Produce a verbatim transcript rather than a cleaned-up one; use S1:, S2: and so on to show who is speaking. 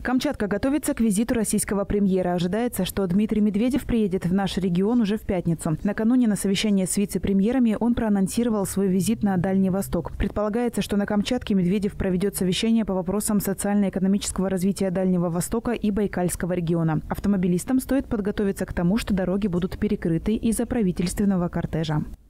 S1: Камчатка готовится к визиту российского премьера. Ожидается, что Дмитрий Медведев приедет в наш регион уже в пятницу. Накануне на совещании с вице-премьерами он проанонсировал свой визит на Дальний Восток. Предполагается, что на Камчатке Медведев проведет совещание по вопросам социально-экономического развития Дальнего Востока и Байкальского региона. Автомобилистам стоит подготовиться к тому, что дороги будут перекрыты из-за правительственного кортежа.